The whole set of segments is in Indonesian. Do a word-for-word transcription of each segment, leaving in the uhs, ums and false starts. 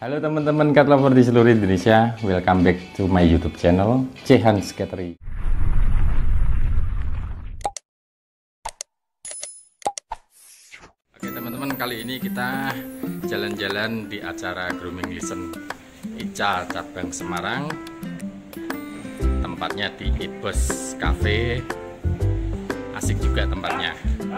Halo teman-teman cat lover di seluruh Indonesia, welcome back to my YouTube channel Chehans Cattery. Oke teman-teman, kali ini kita jalan-jalan di acara Grooming Lesson Ica cabang Semarang. Tempatnya di Ibos Cafe, asik juga tempatnya.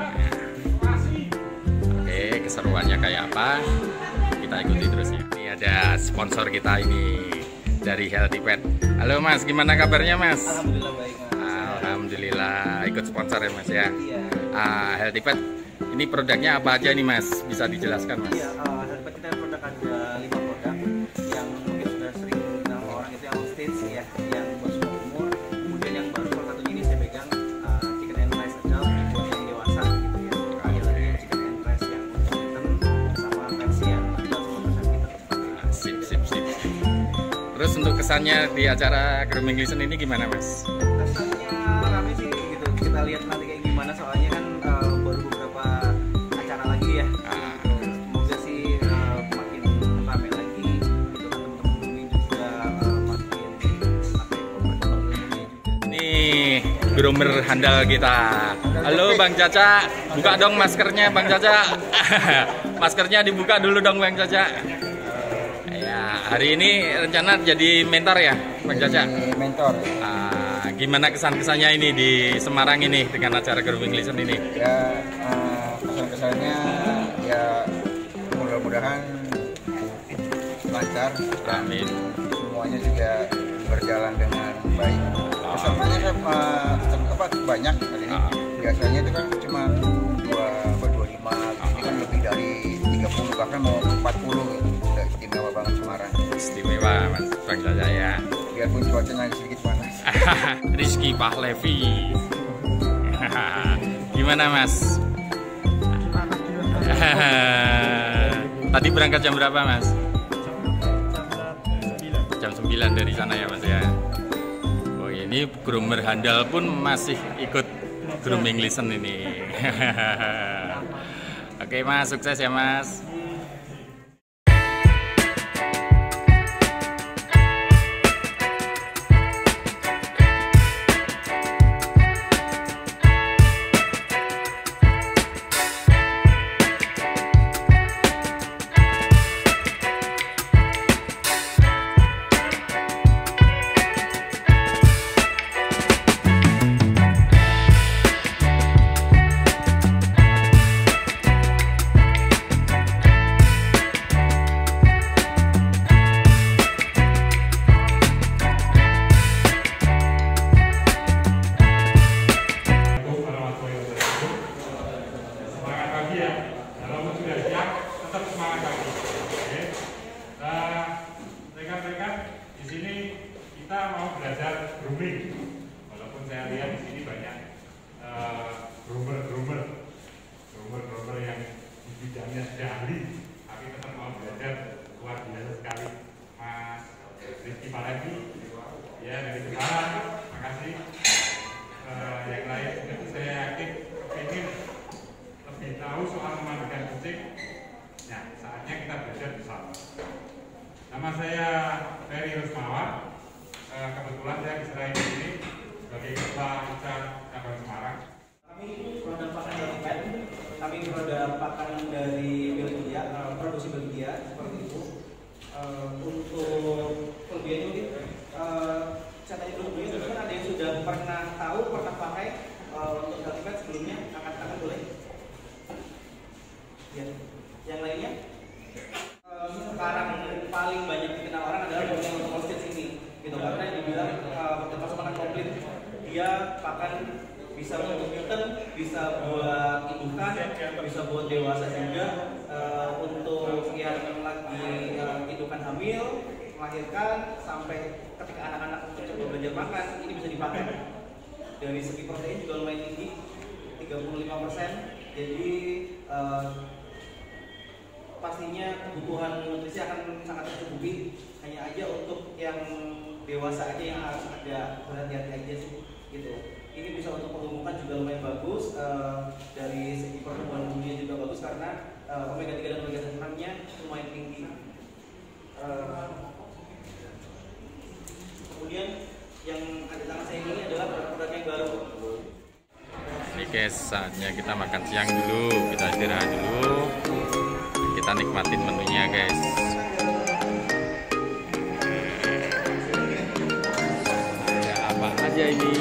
Oke, keseruannya kayak apa? Kita ikuti terus ya. Ini ada sponsor kita ini dari Healthy Pet. Halo Mas, gimana kabarnya Mas? Alhamdulillah baik Mas. Alhamdulillah, ikut sponsor ya Mas ya. Iya. Uh, Healthy Pet, ini produknya apa aja nih Mas? Bisa dijelaskan Mas? Iya, uh, Healthy Pet kita produk ada lima produk yang mungkin sudah sering kenal orang itu yang on stage ya, yang buat semua umur. Kemudian yang baru salah satunya ini saya pegang uh, chicken and rice adult buat yang dewasa gitu ya. Ada lagi yang chicken and rice yang kitten sama versi yang adult sama versi kita. Sip, sip, sip. Terus untuk kesannya di acara Grooming Lesson ini gimana Mas? Kesannya rame sih gitu. Kita lihat nanti kayak gimana, soalnya kan uh, baru beberapa acara lagi ya. Ah. Semoga sih uh, makin rame lagi gitu kan, teman-teman grooming juga uh, makin apa ya, berkembang ilmunya juga. Ini groomer handal kita. Halo Bang Caca, buka dong maskernya Bang Caca. Maskernya dibuka dulu dong Bang Caca. Ya, hari ini rencana jadi mentor ya Bang Caca. Mentor Ah, gimana kesan-kesannya ini di Semarang ini dengan acara Grooming Lesson ini? ya, uh, kesan-kesannya ya mudah-mudahan lancar dan Amin. semuanya juga berjalan dengan baik. Pesertanya saya uh, apa banyak hari ini. Ah. Biasanya itu kan cuma dua dua puluh lima, ini kan lebih dari tiga puluh, bahkan mau empat puluh gitu. Udah istimewa banget Semarang. Istimewa Mas Bang Caca ya. Biarpun cuacanya sedikit panas. Rizky Pahlevi. Gimana Mas? Tadi berangkat jam berapa Mas? Jam sembilan dari sana ya Mas ya. Oh ini groomer handal pun masih ikut Grooming Lesson ini. Oke Mas, sukses ya Mas. Kita mau belajar grooming, walaupun saya lihat di sini banyak uh, groomer, groomer, groomer, groomer yang di bidangnya sudah ahli, tapi tetap mau belajar. Luar biasa sekali, Mas Rizky Pahlevi. Ya dari Semarang, makasih. Uh, yang lain itu saya yakin ingin lebih tahu soal memandikan kucing. Nah, saatnya kita belajar bersama. Nama saya Ferry Rusmawa. Kebetulan saya diserahin di sini sebagai ketua Ica cabang Semarang. Kami produk pakan dari Pet, kami produk pakan dari Belgia, uh, produksi Belgia seperti itu. Uh, untuk kelebihannya mungkin uh, saya tanya dulu, mungkin kan ada yang sudah pernah tahu, pernah pakai uh, untuk Healthy Pet sebelumnya, angkat-angkat boleh? Ya. Yang lainnya? Uh, sekarang paling banyak dikenal orang adalah grooming untuk stage ini. Gitu, karena dibilang uh, pakan komplit, dia pakan bisa untuk kitten, bisa buat indukan, bisa buat dewasa juga, uh, untuk yang lagi uh, indukan hamil, melahirkan, sampai ketika anak-anak mencoba belajar makan, ini bisa dipakai. Dari segi protein juga lumayan tinggi, tiga puluh lima persen, jadi uh, pastinya kebutuhan nutrisi akan sangat tercukupi. Hanya aja untuk yang dewasa aja yang harus ada berhati-hati aja sih gitu. Ini bisa untuk pengumuman juga lumayan bagus, uh, dari segi pertumbuhan bulunya juga bagus karena uh, omega tiga dan omega enam nya lumayan tinggi. Uh, kemudian yang ada di tangan saya ini adalah produk yang baru. Ini guys, saatnya kita makan siang dulu, kita istirahat dulu, kita nikmatin menunya guys. Ada apa aja ini?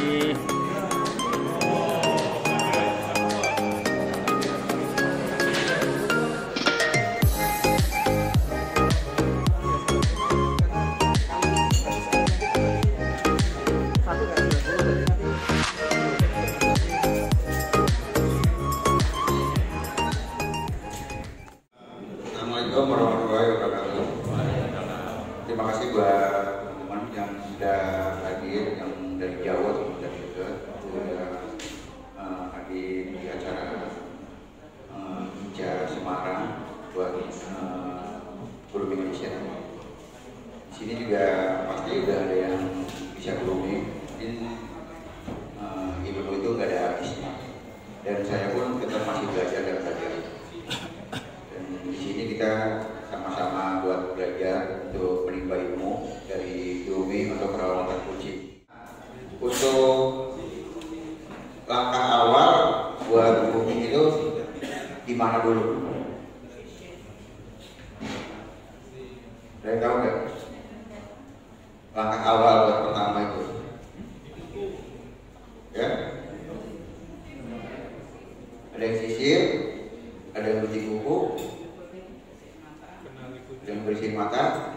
Assalamualaikum warahmatullahi wabarakatuh. Terima kasih buat teman-teman yang sudah hadir, yang dari Jawa atau dari juga sudah uh, hadir di acara uh, Hija Semarang buat uh, grooming Indonesia. Di sini juga pasti udah ada yang bisa grooming. Mungkin uh, ilmu itu nggak ada habisnya. Dan saya pun tetap masih belajar dan belajar. Kita sama-sama buat belajar untuk menimba ilmu dari grooming atau perawatan kucing. Untuk langkah awal buat grooming itu di mana dulu? Saya tahu nggak? Langkah awal buat pertama itu, ya? Ada yang sisir, ada yang cuci kuku, yang bersihin mata.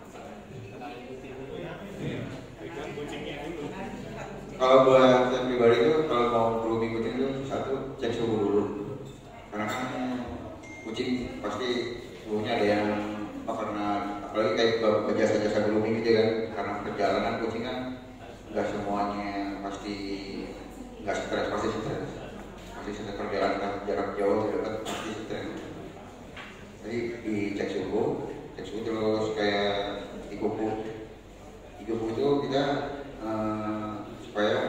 Kalau buat saya pribadi itu, kalau mau grooming kucing itu satu, cek suhu dulu, karena kan kucing pasti suhunya ada yang karena apalagi kayak jasa-jasa grooming gitu kan, karena perjalanan kucing kan nggak semuanya pasti nggak stres, pasti stres, pasti stres perjalanan jarak jauh tidak pasti stres. Jadi dicek suhu, cek suhu terus kayak di kuku, di kuku itu kita uh, supaya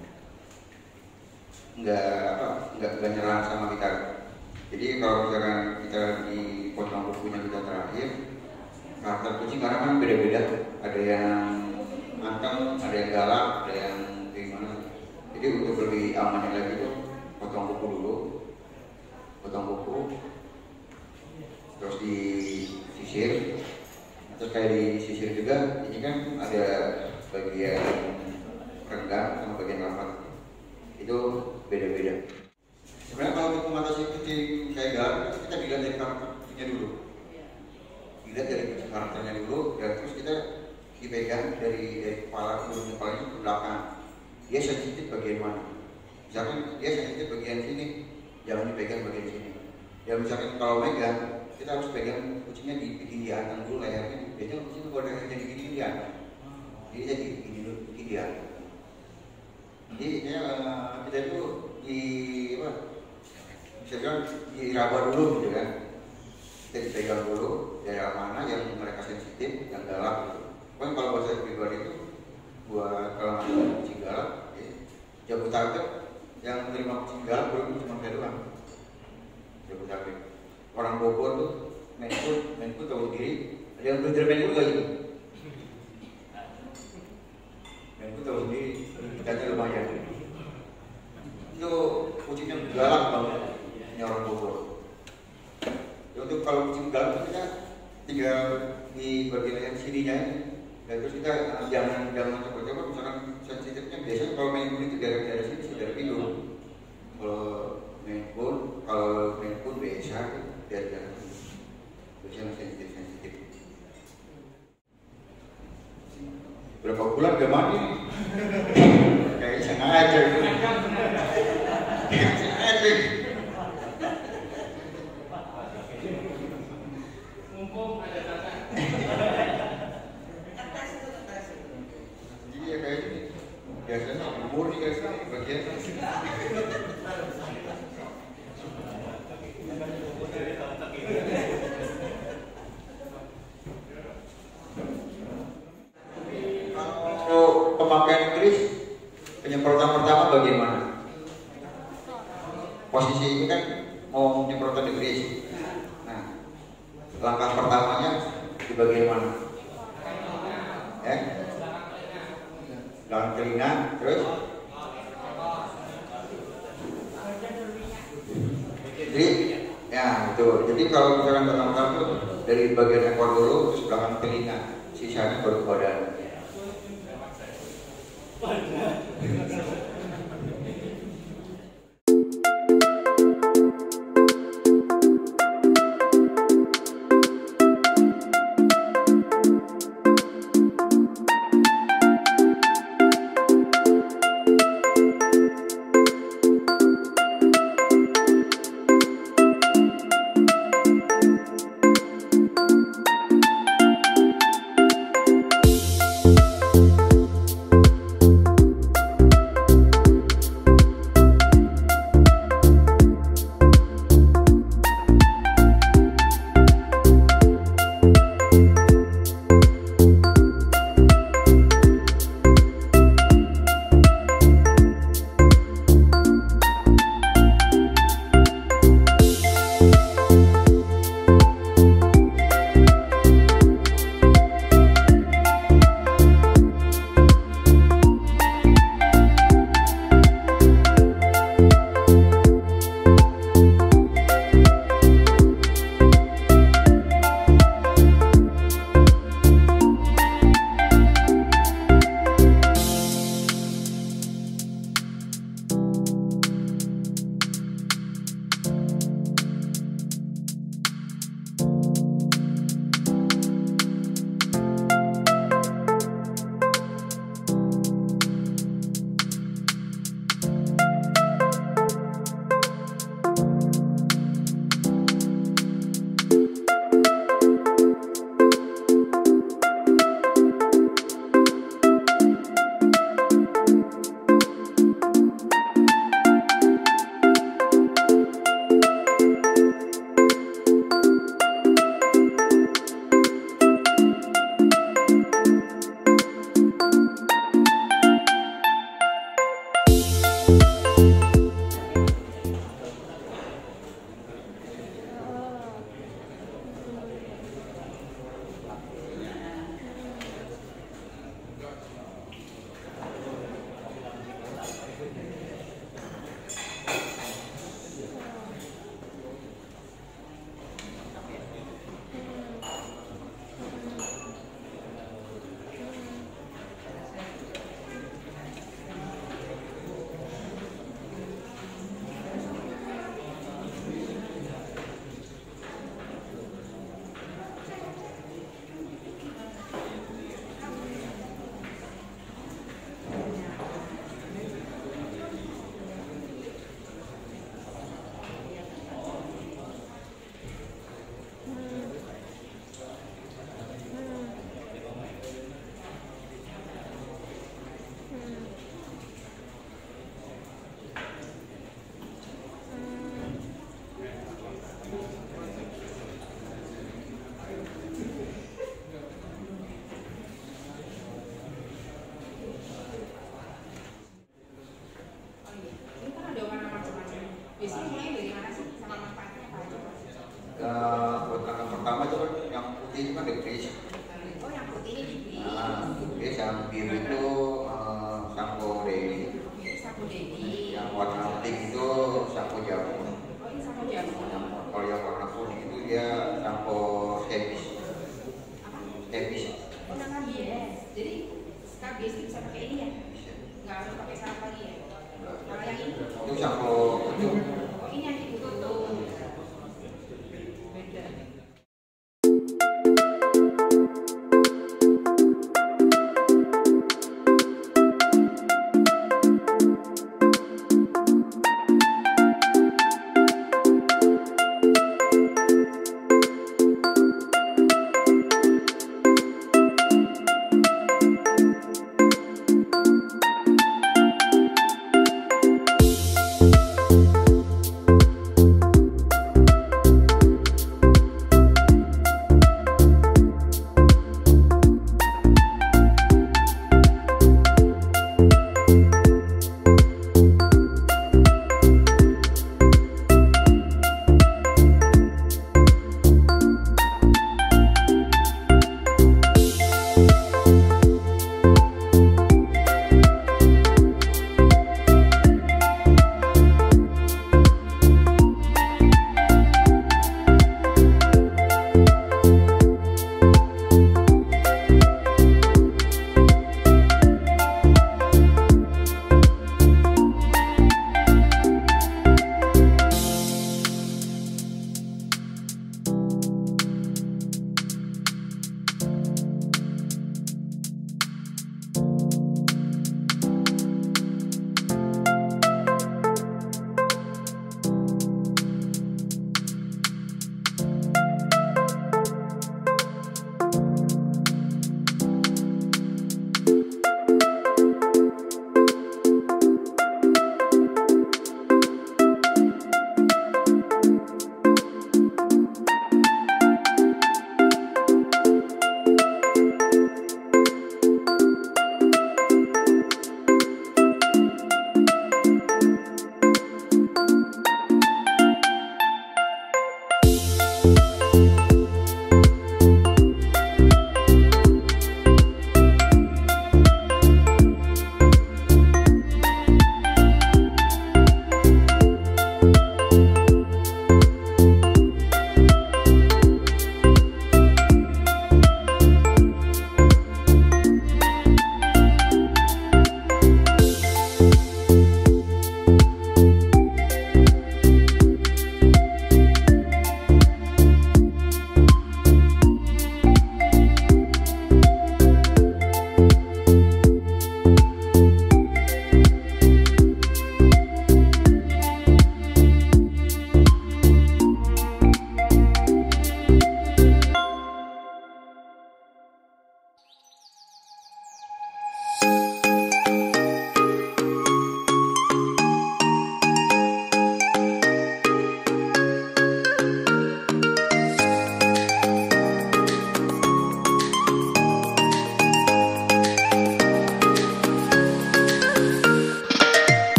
nggak apa nggak nggak nyerang sama kita. Jadi kalau misalkan kita di potong kukunya kita terakhir, karakter kucing karena kan beda-beda, ada yang anteng, ada yang galak, ada yang gimana. Jadi untuk lebih amannya lagi tuh potong kuku dulu, potong kuku. Terus disisir, terus kayak disisir juga, ini kan ada bagian renggang sama bagian rapat, itu beda-beda. Sebenarnya kalau untuk mengatasi kucing kayak galak, kita dilihat dari karakternya dulu, dilihat dari karakternya dulu, dan terus kita dipegang dari dari kepala ke kepala ke belakang. Dia sensitif bagian mana? Misalkan dia sensitif bagian sini, jangan dipegang bagian sini. Ya misalkan kalau megang, kita harus pegang kucingnya di bikin di atas dulu layarnya. Biasanya kucing itu kalau layarnya digini di atas, jadi jadi begini dulu, bikin di atas. Jadi ya, kita itu di apa? Bisa bilang diraba dulu gitu kan. Kita dipegang dulu daerah mana yang mereka sensitif, yang galak gitu. Pokoknya kalau buat saya pribadi itu buat kalau ada kucing galak, ya, Jabodetabek yang menerima kucing galak belum cuma saya doang. Jabodetabek. Orang Bogor tuh, Menku, Menku tahu sendiri, ada yang belajar Menku gak gitu? Menku tahu sendiri, ikannya lumayan. Itu kucingnya galak banget, ini orang Bogor. Ya, untuk kalau kucing galak kita tinggal di bagian yang sininya, dan terus kita jangan jangan coba-coba, misalkan sensitifnya biasanya kalau Menku itu dari dari sini, dari hidung. Kalau Menku, kalau Menku biasa. Dari dalam biasanya sensitif sensitif. Berapa bulan gak mandi? Kayak sengaja itu. Sengaja. Mumpung ada tata. Jadi ya kayak gini. Biasanya umur di sini bagian. Kalau pemakaian Inggris, penyemprotan pertama bagaimana? Posisi ini kan mau penyemprotan Inggris. Nah, langkah pertamanya di bagian mana? pelina, terus jadi ya betul. Jadi kalau misalkan tentang itu dari bagian ekor dulu terus belakang telinga, sisanya baru badan.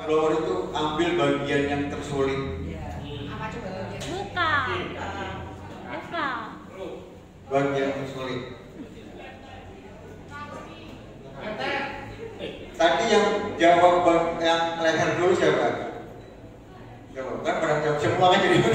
blower itu ambil bagian yang tersulit. Apa coba? Buka. Buka. Bagian tersulit. Tadi yang jawab yang leher dulu siapa? Jawab kan pada jawab semua kan jadi.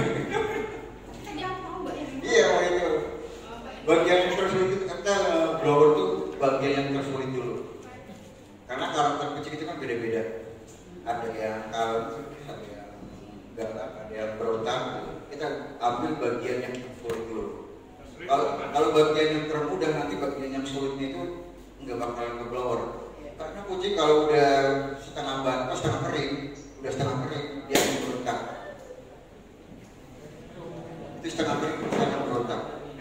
Iya, oh itu. Bagian yang tersulit itu kata blower itu bagian yang tersulit dulu. Karena karakter kucing itu kan beda-beda. Ada yang kalem, ada yang galak, ada yang berontak. Kita ambil bagian yang tersulit dulu. Kalau kalau bagian yang termudah nanti bagian yang sulitnya itu nggak bakalan ke blower. Karena kucing kalau udah setengah bantal, setengah kering, udah setengah kering dia akan berontak. Itu setengah kering, setengah berontak.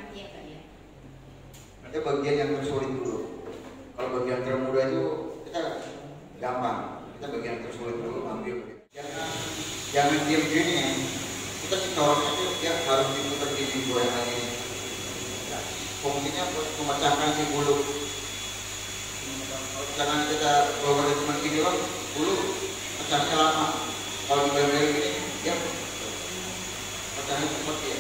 Itu bagian yang tersulit dulu. Kalau bagian termudah itu kita gampang. Kita bagian yang tersulit dulu ambil. Jangan jangan diam gini. Kita setornya itu dia harus diputar gini goyang lagi. Fungsinya buat memecahkan si bulu. Jangan kita bawa cuma gini loh, bulu pecahnya lama. Kalau dibayar gini, ya pecahnya cepat ya.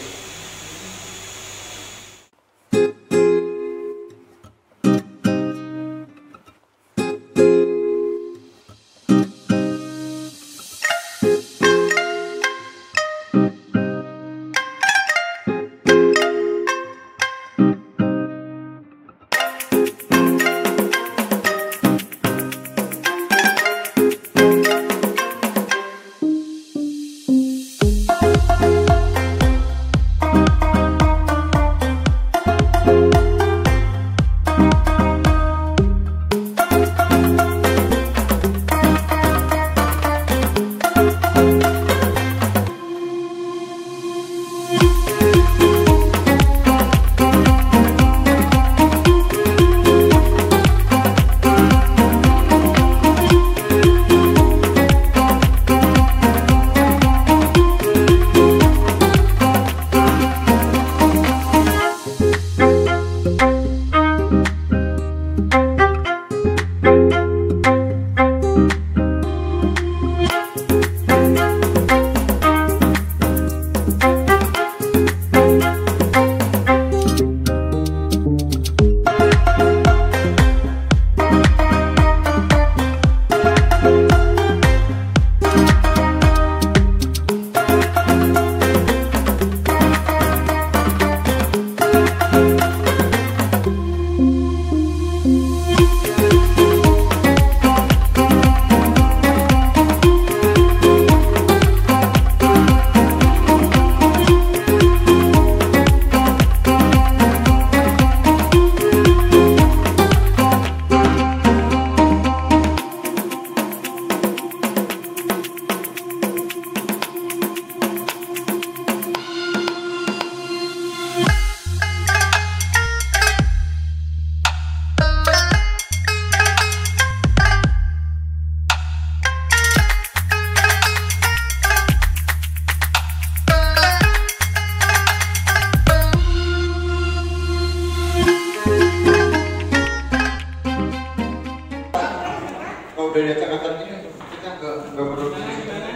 Udah diacak-acak ini kita nggak nggak produksi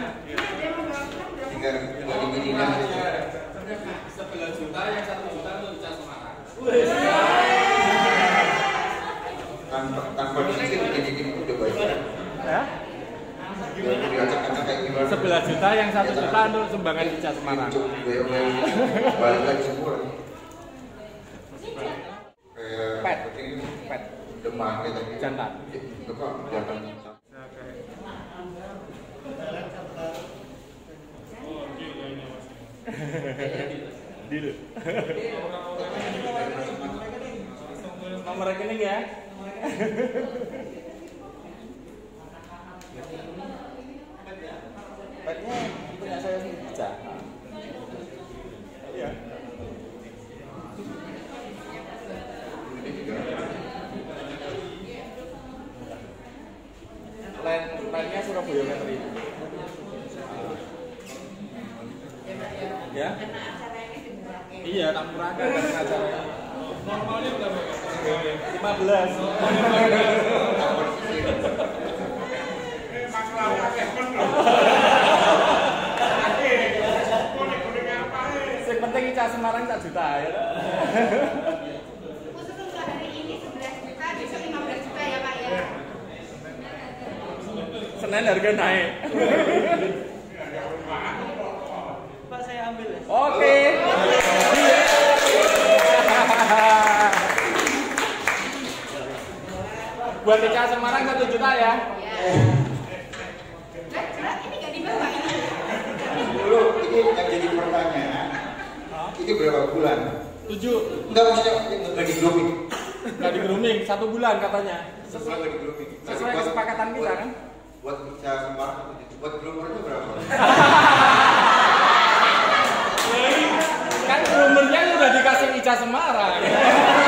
tinggal tinggal diginiin aja. Sebelas juta yang satu juta untuk dicat Semarang. Tanpa tanpa dikit gini-gini udah baik. Ya? Udah diacak-acak kayak gimana? Sebelas juta yang satu juta untuk sumbangan dicat Semarang. Balik lagi semua. Pet. Pet. Demam kita Jantan. Itu kok jantan. Deal. Nomor rekening ya. Petnya punya saya sendiri bisa. Iya. Lain lainnya Surabaya Metri. Ya? Iya, tak murahkan kan acaranya. Normalnya berapa? lima belas. Masalah pakai penuh. Senin harga naik. Pak saya ambil ya. Oke. Buat Ica Semarang satu juta ya. Dulu ini yang jadi pertanyaan. Ini berapa bulan? Tujuh. Enggak maksudnya nggak di grooming. Nggak di grooming satu bulan katanya. Sesuai nggak di grooming. Sesuai kesepakatan kita kan. Buat bisa Semarang satu juta. Buat groomernya berapa? Kan groomernya udah dikasih Ica Semarang.